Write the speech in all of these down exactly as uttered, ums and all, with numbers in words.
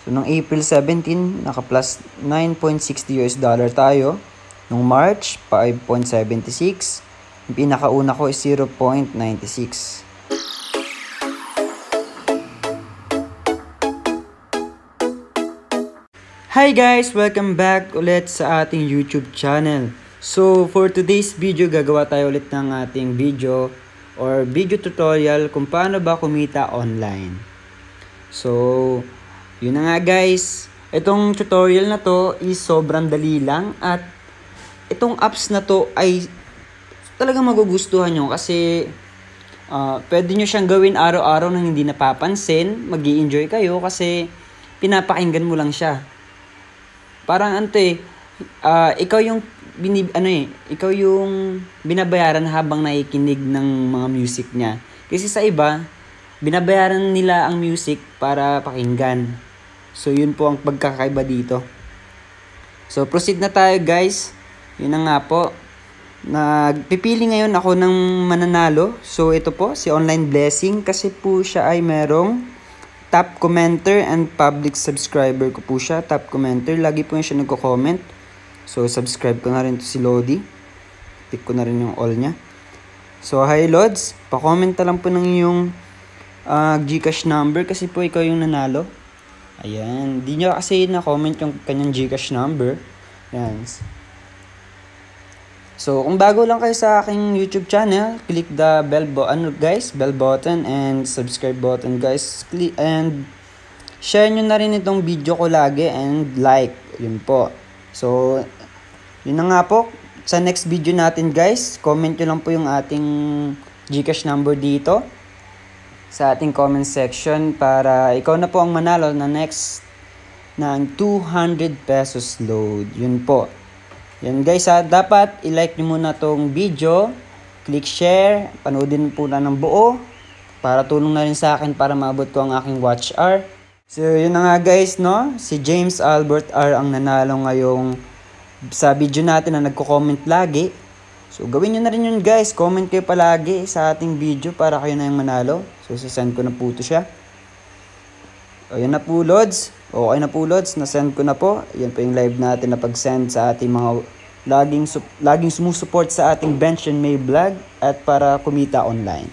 So, noong April seventeen, naka-plus nine point six zero U S dollar tayo. Noong March, five point seven six. Yung pinakauna ko is zero point nine six. Hi guys! Welcome back ulit sa ating YouTube channel. So, for today's video, gagawa tayo ulit ng ating video or video tutorial kung paano ba kumita online. So, yun na nga guys. Itong tutorial na to is sobrang dali lang at itong apps na to ay talagang magugustuhan nyo kasi uh, pwede nyo siyang gawin araw-araw nang hindi napapansin. Mag-i-enjoy kayo kasi pinapakinggan mo lang siya. Parang ante, uh, ikaw yung binib, ano eh, ikaw yung binabayaran habang nakikinig ng mga music niya. Kasi sa iba, binabayaran nila ang music para pakinggan. So yun po ang pagkakaiba dito. So proceed na tayo guys. Yun na nga po. Nagpipili ngayon ako ng mananalo. So ito po, si Online Blessing. Kasi po siya ay merong top commenter and public subscriber ko po siya. Top commenter. Lagi po siya nagko-comment. So, subscribe ko na rin to si Lodi. Pick ko na rin yung all niya. So, hi Lods. Pa-comment na lang po ng iyong uh, Gcash number kasi po ikaw yung nanalo. Ayan. Di nyo kasi na-comment yung kanyang Gcash number. Ayan. So, kung bago lang kayo sa aking YouTube channel, click the bell button, ano guys, bell button and subscribe button guys. Click and share nyo na rin itong video ko lagi and like. Yun po. So, yun na nga po. Sa next video natin guys, comment nyo lang po yung ating Gcash number dito sa ating comment section para ikaw na po ang manalo na next ng two hundred pesos load. Yun po. Yan guys ha, dapat i-like nyo muna tong video, click share, panoodin po na ng buo para tulong na rin sa akin para maabot ko ang aking watch hour. So yun na nga guys no, si James Albert R ang nanalo ngayong sa video natin na nagko-comment lagi. So gawin nyo na rin yun guys, comment kayo palagi sa ating video para kayo na yung manalo. So sasend ko na po ito siya. O yan na po Lods, okay na po Lods, nasend ko na po. Yan po yung live natin na pag-send sa ating mga laging, laging sumusuport sa ating Bench and May vlog at para kumita online.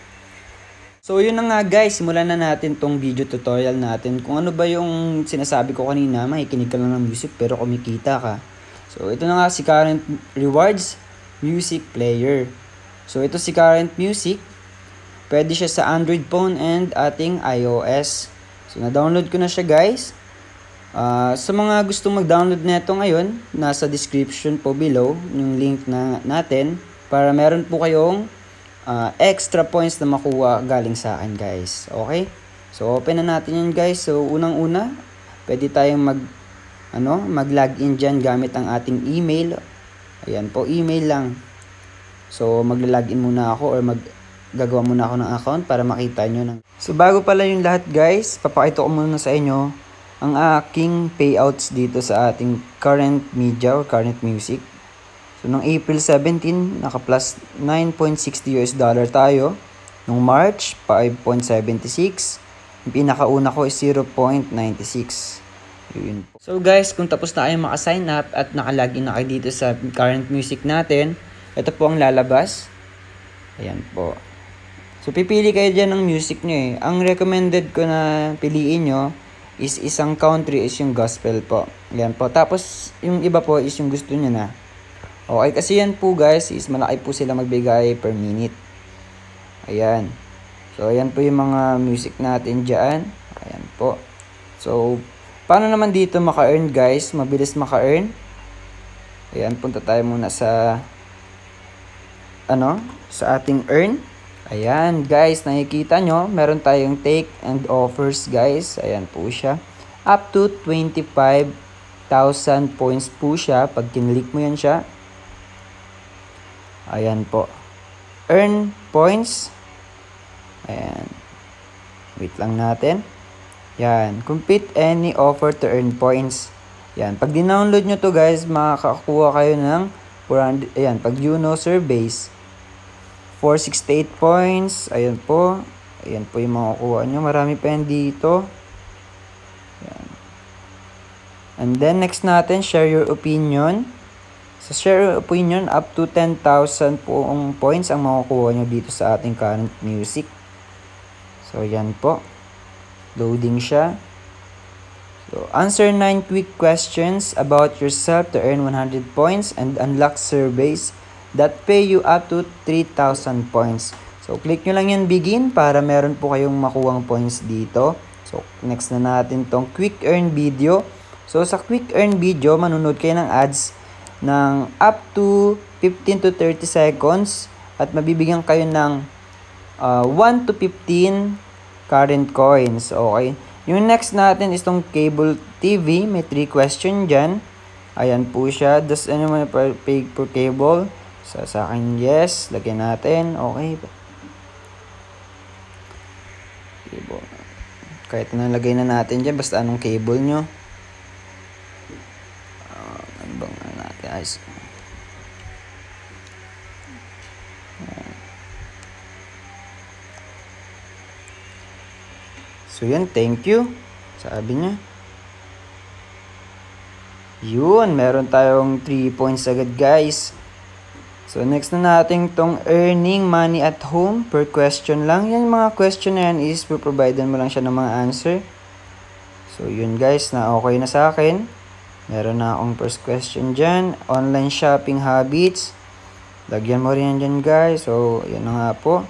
So yun na nga guys, simulan na natin tong video tutorial natin. Kung ano ba yung sinasabi ko kanina, makikinig ka lang ng music pero kumikita ka. So ito na nga si Current Rewards Music Player. So ito si Current Music. Pwede siya sa Android phone and ating iOS. So na-download ko na siya guys. Uh, sa mga gustong mag-download nito ngayon, nasa description po below yung link na natin para meron po kayong Uh, extra points na makuha galing sa akin guys. Okay? So open na natin yan guys. So unang-una, pwede tayong mag ano, mag-login diyan gamit ang ating email. Ayan po, email lang. So magla-login muna ako or mag gagawa muna ako ng account para makita nyo ng. So bago pala yung lahat guys, papakita ko muna sa inyo ang aking payouts dito sa ating current media or current music. So, noong April seventeen, naka-plus nine point six zero U S dollar tayo. Noong March, five point seven six. Yung pinakauna ko is zero point nine six. Yun po. So guys, kung tapos na kayo maka-sign up at naka-login na kayo dito sa current music natin, ito po ang lalabas. Ayan po. So, pipili kayo dyan ng music nyo eh. Ang recommended ko na piliin nyo is isang country is yung gospel po. Ayan po. Tapos, yung iba po is yung gusto nyo na. Okay, kasi yan po guys, is malaki po sila magbigay per minute. Ayan. So, ayan po yung mga music natin dyan. Ayan po. So, paano naman dito maka-earn guys? Mabilis maka-earn. Ayan, punta tayo muna sa ano, sa ating earn. Ayan guys, nakikita nyo, meron tayong take and offers guys. Ayan po siya. Up to twenty-five thousand points po siya. Pag kinlik mo yan siya. Ayan po. Earn points. Ayan. Wait lang natin. Yan. Complete any offer to earn points. Yan. Pag dinownload nyo to guys, makakakuha kayo ng four hundred. Ayan. Pag you know surveys. four sixty-eight points. Ayan po. Ayan po yung makukuha nyo. Marami pa yan dito. Ayan. And then next natin, share your opinion. Sa share your opinion, up to ten thousand poong points ang makukuha nyo dito sa ating current music. So yan po. Loading siya. So answer nine quick questions about yourself to earn one hundred points and unlock surveys that pay you up to three thousand points. So click nyo lang yan begin para meron po kayong makuhang points dito. So next na natin tong quick earn video. So sa quick earn video, manunod kayo ng ads ng up to fifteen to thirty seconds at mabibigyan kayo ng uh, one to fifteen current coins. Okay. Yung next natin is tong cable T V. May three question dyan. Ayan po siya. Does anyone pay for cable? So, sa akin, yes. Lagyan natin. Okay. Cable. Kahit nalagay na natin dyan. Basta anong cable nyo. Bang natin guys. So yun, thank you. Sabi niya. Yun, meron tayong three points agad guys. So next na natin tong earning money at home per question lang. Yan mga question na yan is providean mo lang siya ng mga answer. So yun guys, na okay na sa akin. Meron na akong first question dyan. Online shopping habits. Lagyan mo rin yan dyan guys. So, yan na nga po.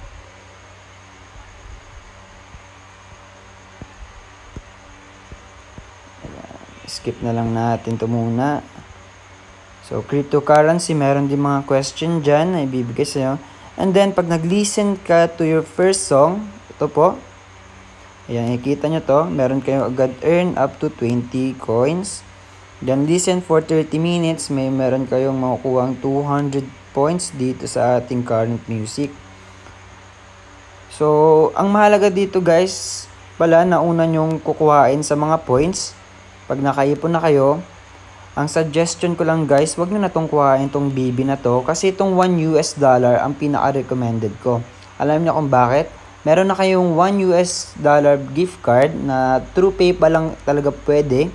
Skip na lang natin ito muna. So, cryptocurrency. Meron din mga question dyan na ibibigay sa'yo. And then, pag nag-listen ka to your first song, ito po. Ayan, ikita nyo to. Meron kayo agad earn up to twenty coins. Then listen for thirty minutes, may meron kayong makukuha two hundred points dito sa ating current music. So, ang mahalaga dito guys, pala nauna nyong kukuhain sa mga points. Pag nakaipon na kayo, ang suggestion ko lang guys, wag nyo na itong kuhain itong B B na to. Kasi itong one U S dollar ang pinaka-recommended ko. Alam niyo kung bakit? Meron na kayong one U S dollar gift card na through PayPal lang talaga pwede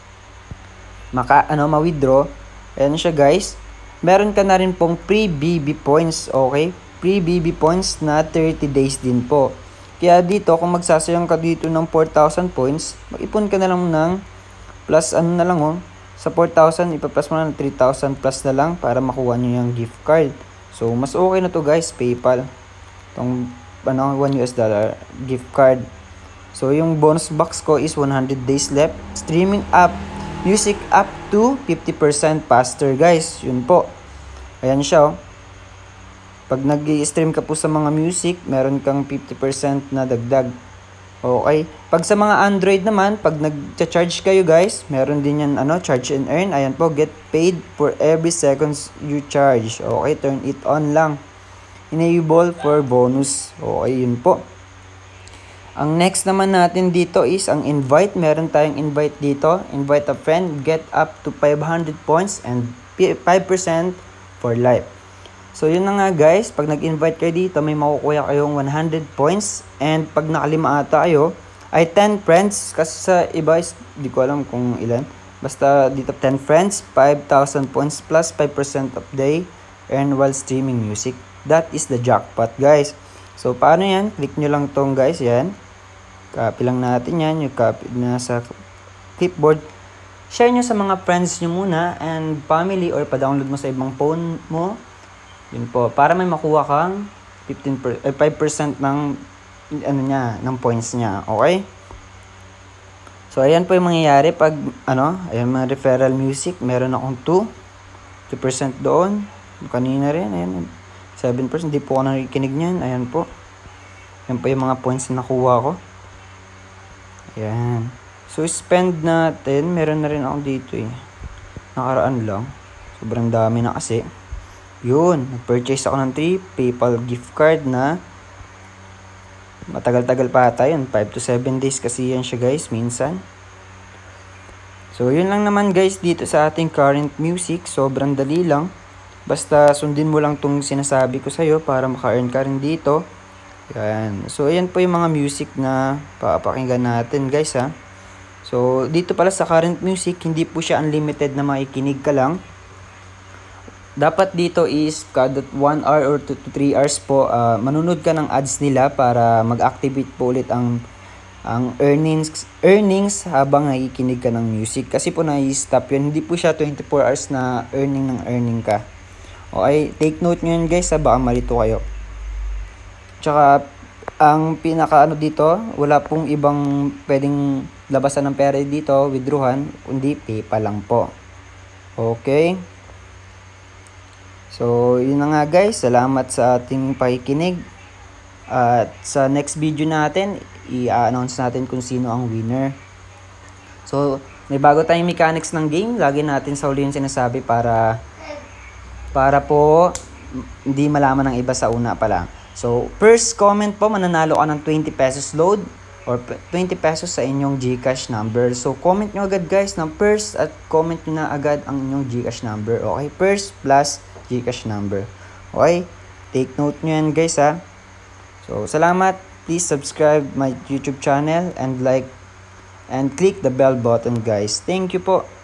maka ano ma-withdraw. Ayan siya guys. Meron ka na rin pong free B B points, okay? Free B B points na thirty days din po. Kaya dito kung magsasayang ka dito ng four thousand points, mag-ipon ka na lang ng plus ano na lang oh. Sa four thousand ipa-plus mo na ng three thousand plus na lang para makuha niyo yung gift card. So mas okay na to guys, PayPal. Tong ano one U S dollar gift card. So yung bonus box ko is one hundred days left. Streaming app music up to fifty percent faster guys. Yun po. Ayan siya oh. Pag nag-i-stream ka po sa mga music, meron kang fifty percent na dagdag. Okay. Pag sa mga Android naman, pag nag-charge kayo guys, meron din yan ano, charge and earn. Ayan po, get paid for every seconds you charge. Okay, turn it on lang. Enable for bonus. Okay, yun po. Ang next naman natin dito is ang invite. Meron tayong invite dito. Invite a friend. Get up to five hundred points and five percent for life. So yun na nga guys. Pag nag-invite kayo dito, may makukuha kayong one hundred points. And pag nakalima ata kayo, ay ten friends. Kasi sa iba is, di ko alam kung ilan. Basta dito ten friends, five thousand points plus five percent of day earn while streaming music. That is the jackpot guys. So, paano yan? Click nyo lang tong guys, yan. Copy lang natin yan. Yung copy na sa clipboard. Share nyo sa mga friends nyo muna and family or pa-download mo sa ibang phone mo. Yun po. Para may makuha kang fifteen per, eh, five percent ng, ano niya, ng points niya. Okay? So, ayan po yung mangyayari pag, ano, ayan mga referral music. Meron akong two. two percent doon. Kanina rin, ayan. seven percent, hindi po ako nakikinig niyan. Ayan po. Ayan po yung mga points na nakuha ko. Ayan. So, spend natin. Meron na rin ako dito eh. Nakaraan lang. Sobrang dami na kasi. Yun. Nag-purchase ako ng three PayPal gift card na matagal-tagal pa ata yun. five to seven days kasi yan siya guys. Minsan. So, yun lang naman guys dito sa ating current music. Sobrang dali lang. Basta sundin mo lang tong sinasabi ko sa'yo para maka-earn ka rin dito. Yan. So, ayan po yung mga music na papakinggan natin guys ha. So, dito pala sa current music, hindi po siya unlimited na makikinig ka lang. Dapat dito is kada one hour or two to three hours po, uh, manunod ka ng ads nila para mag-activate po ulit ang ang earnings earnings habang nakikinig ka ng music. Kasi po na-stop yun. Hindi po siya twenty-four hours na earning ng earning ka. Okay, take note nyo yun guys, ha, baka malito kayo. Tsaka, ang pinaka ano dito, wala pong ibang pwedeng labasan ng pera dito, withdrawhan, kundi PayPal lang po. Okay. So, yun na nga guys. Salamat sa ating pakikinig. At sa next video natin, i-announce natin kung sino ang winner. So, may bago tayong mechanics ng game. Lagi natin sa uli yung sinasabi para para po hindi malaman ng iba sa una pa lang. So, first comment po, mananalo ka ng twenty pesos load or twenty pesos sa inyong GCash number. So, comment nyo agad guys ng first at comment nyo na agad ang inyong GCash number. Okay, first plus GCash number. Okay, take note nyo yan guys ha. So, salamat. Please subscribe my YouTube channel and like and click the bell button guys. Thank you po.